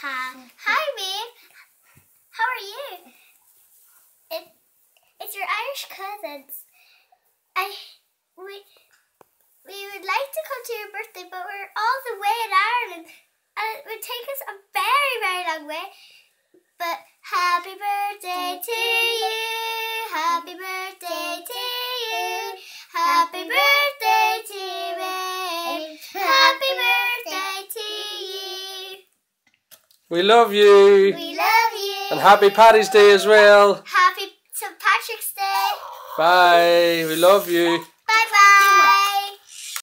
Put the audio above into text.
Hi, Maeve. How are you? It's your Irish cousins. We would like to come to your birthday, but we're all the way in Ireland, and it would take us a very, very long way. But happy birthday to you, happy birthday to you, happy birthday to Maeve, happy birthday to you. We love you. We love you. And happy Paddy's Day as well. Happy St. Patrick's Day. Bye. We love you.